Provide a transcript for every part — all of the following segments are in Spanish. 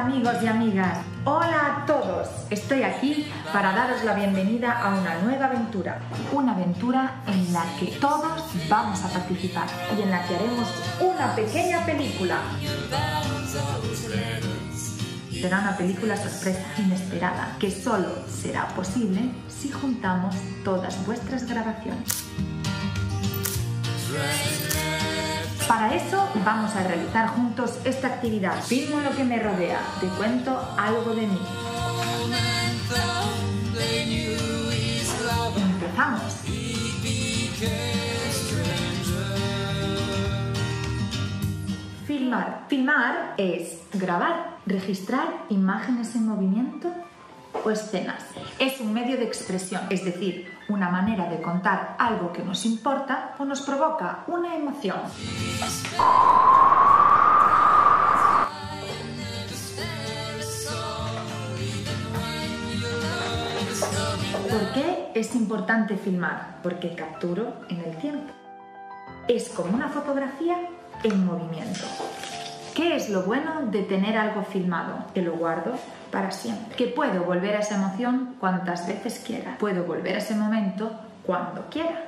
amigos y amigas, hola a todos. Estoy aquí para daros la bienvenida a una nueva aventura. Una aventura en la que todos vamos a participar y en la que haremos una pequeña película. Será una película sorpresa, inesperada, que solo será posible si juntamos todas vuestras grabaciones. Para eso vamos a realizar juntos esta actividad. Filmo lo que me rodea, te cuento algo de mí. Empezamos. Filmar. Filmar es grabar, registrar imágenes en movimiento o escenas. Es un medio de expresión, es decir, una manera de contar algo que nos importa o nos provoca una emoción. ¿Por qué es importante filmar? Porque capturo en el tiempo. Es como una fotografía en movimiento. ¿Qué es lo bueno de tener algo filmado? Que lo guardo para siempre. Que puedo volver a esa emoción cuantas veces quiera. Puedo volver a ese momento cuando quiera.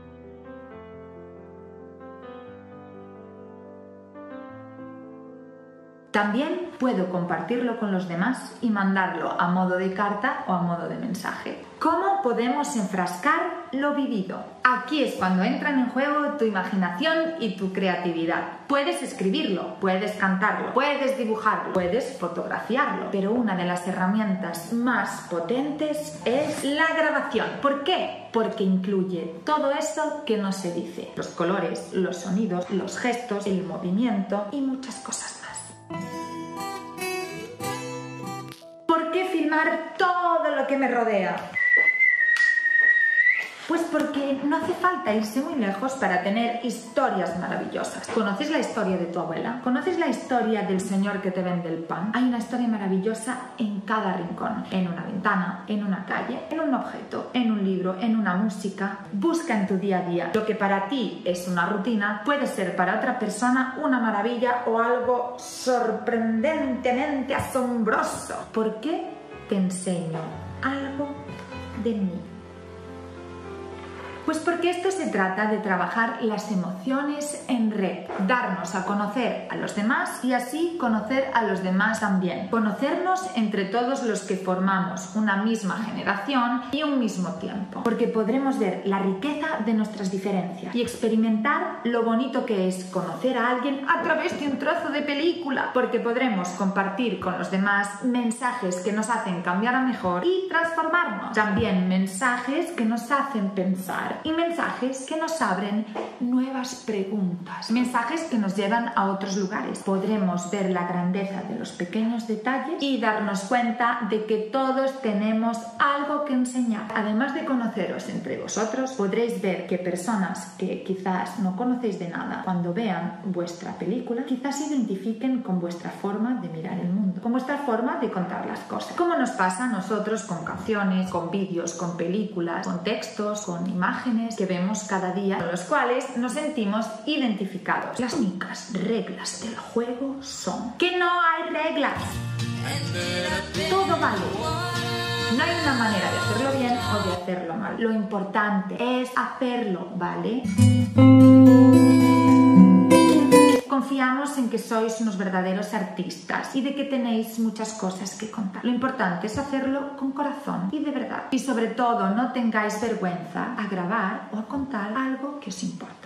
También puedo compartirlo con los demás y mandarlo a modo de carta o a modo de mensaje. ¿Cómo podemos enfrascar lo vivido? Aquí es cuando entran en juego tu imaginación y tu creatividad. Puedes escribirlo, puedes cantarlo, puedes dibujarlo, puedes fotografiarlo, pero una de las herramientas más potentes es la grabación. ¿Por qué? Porque incluye todo eso que no se dice. Los colores, los sonidos, los gestos, el movimiento y muchas cosas más. ¿Por qué filmar todo lo que me rodea? Pues porque no hace falta irse muy lejos para tener historias maravillosas. ¿Conoces la historia de tu abuela? ¿Conoces la historia del señor que te vende el pan? Hay una historia maravillosa en cada rincón. En una ventana, en una calle, en un objeto, en un libro, en una música. Busca en tu día a día. Lo que para ti es una rutina puede ser para otra persona una maravilla o algo sorprendentemente asombroso. ¿Por qué te enseño algo de mí? Pues porque esto se trata de trabajar las emociones en red, darnos a conocer a los demás y así conocer a los demás también. Conocernos entre todos los que formamos una misma generación y un mismo tiempo, porque podremos ver la riqueza de nuestras diferencias y experimentar lo bonito que es conocer a alguien a través de un trozo de película, porque podremos compartir con los demás mensajes que nos hacen cambiar a mejor y transformarnos. También mensajes que nos hacen pensar y mensajes que nos abren nuevas preguntas, mensajes que nos llevan a otros lugares. Podremos ver la grandeza de los pequeños detalles y darnos cuenta de que todos tenemos algo que enseñar. Además de conoceros entre vosotros, podréis ver que personas que quizás no conocéis de nada, cuando vean vuestra película, quizás se identifiquen con vuestra forma de mirar el mundo, con vuestra forma de contar las cosas. Como nos pasa a nosotros con canciones, con vídeos, con películas, con textos, con imágenes que vemos cada día, con los cuales nos sentimos identificados. Las únicas reglas del juego son que no hay reglas. Todo vale. No hay una manera de hacerlo bien o de hacerlo mal. Lo importante es hacerlo, ¿vale? Confiamos en que sois unos verdaderos artistas y de que tenéis muchas cosas que contar. Lo importante es hacerlo con corazón y de verdad. Y sobre todo, no tengáis vergüenza a grabar o a contar algo que os importa.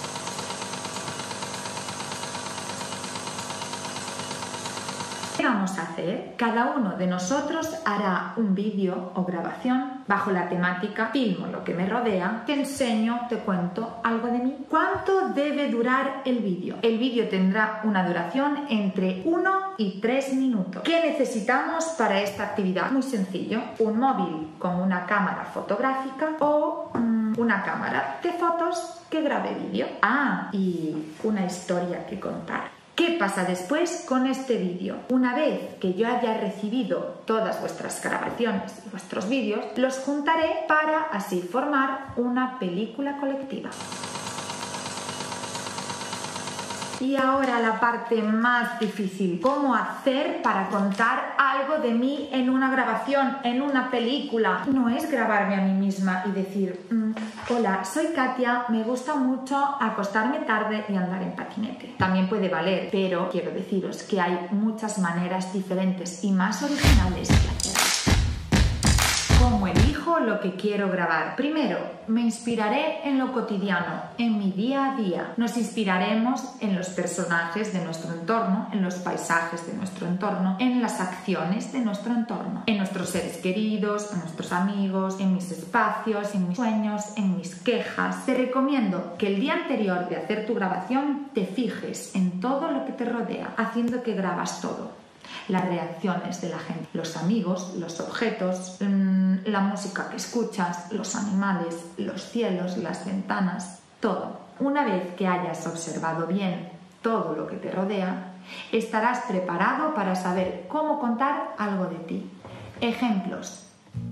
¿Qué vamos a hacer? Cada uno de nosotros hará un vídeo o grabación bajo la temática filmo lo que me rodea, te enseño, te cuento algo de mí. ¿Cuánto debe durar el vídeo? El vídeo tendrá una duración entre 1 y 3 minutos. ¿Qué necesitamos para esta actividad? Muy sencillo, un móvil con una cámara fotográfica o una cámara de fotos que grabe vídeo. Y una historia que contar. ¿Qué pasa después con este vídeo? Una vez que yo haya recibido todas vuestras grabaciones y vuestros vídeos, los juntaré para así formar una película colectiva. Y ahora la parte más difícil. ¿Cómo hacer para contar algo de mí en una grabación, en una película? No es grabarme a mí misma y decir, hola, soy Katia, me gusta mucho acostarme tarde y andar en patinete. También puede valer, pero quiero deciros que hay muchas maneras diferentes y más originales de hacerlo. ¿Cómo elijo lo que quiero grabar? Primero, me inspiraré en lo cotidiano, en mi día a día. Nos inspiraremos en los personajes de nuestro entorno, en los paisajes de nuestro entorno, en las acciones de nuestro entorno, en nuestros seres queridos, en nuestros amigos, en mis espacios, en mis sueños, en mis quejas. Te recomiendo que el día anterior de hacer tu grabación te fijes en todo lo que te rodea, haciendo que grabas todo. Las reacciones de la gente, los amigos, los objetos, la música que escuchas, los animales, los cielos, las ventanas, todo. Una vez que hayas observado bien todo lo que te rodea, estarás preparado para saber cómo contar algo de ti. Ejemplos.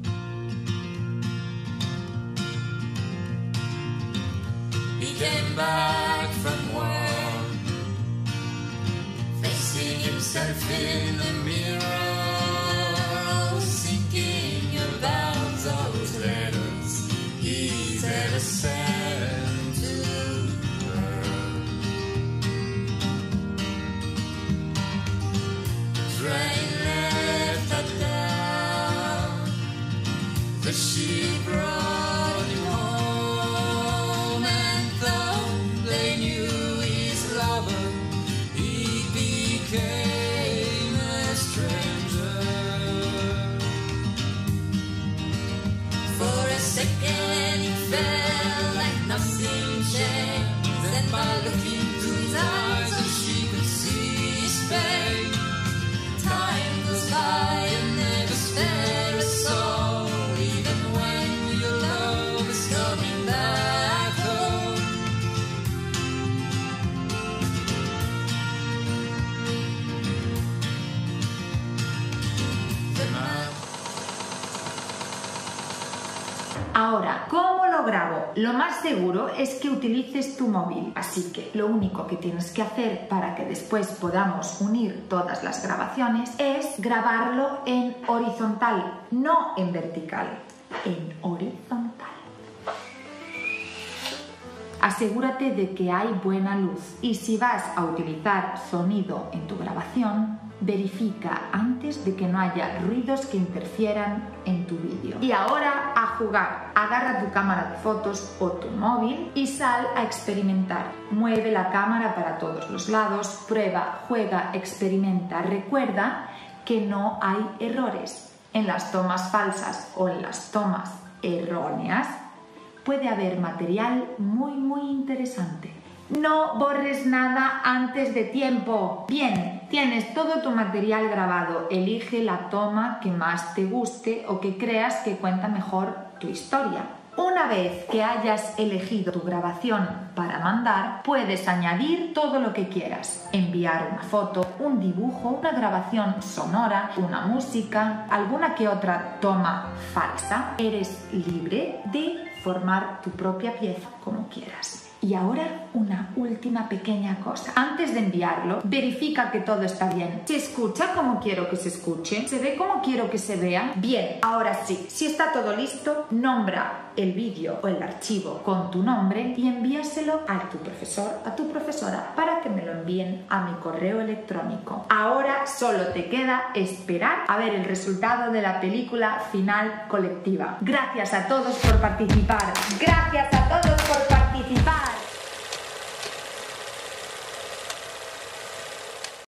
He came back from war, facing himself in the mirror, thinking about those letters he's ever sent to her. The train left at dawn, the ship brought him home, and though they knew his lover, he became a stranger. For a second it felt like nothing changed, then by looking through his eyes she could see his pain. Time goes by and never spare a soul, even when your love is coming back home. Ahora, ¿cómo lo grabo? Lo más seguro es que utilices tu móvil, así que lo único que tienes que hacer para que después podamos unir todas las grabaciones es grabarlo en horizontal, no en vertical, en horizontal. Asegúrate de que hay buena luz y si vas a utilizar sonido en tu grabación, verifica antes de que no haya ruidos que interfieran en tu vídeo. Y ahora a jugar. Agarra tu cámara de fotos o tu móvil y sal a experimentar. Mueve la cámara para todos los lados, prueba, juega, experimenta. Recuerda que no hay errores. En las tomas falsas o en las tomas erróneas puede haber material muy interesante. No borres nada antes de tiempo. Bien, tienes todo tu material grabado. Elige la toma que más te guste o que creas que cuenta mejor tu historia. Una vez que hayas elegido tu grabación para mandar, puedes añadir todo lo que quieras. Enviar una foto, un dibujo, una grabación sonora, una música, alguna que otra toma falsa. Eres libre de formar tu propia pieza como quieras. Y ahora una última pequeña cosa. Antes de enviarlo, verifica que todo está bien. ¿Se escucha como quiero que se escuche? ¿Se ve como quiero que se vea? Bien, ahora sí. Si está todo listo, nombra el vídeo o el archivo con tu nombre y envíaselo a tu profesor, a tu profesora, para que me lo envíen a mi correo electrónico. Ahora solo te queda esperar a ver el resultado de la película final colectiva. Gracias a todos por participar. Gracias a todos.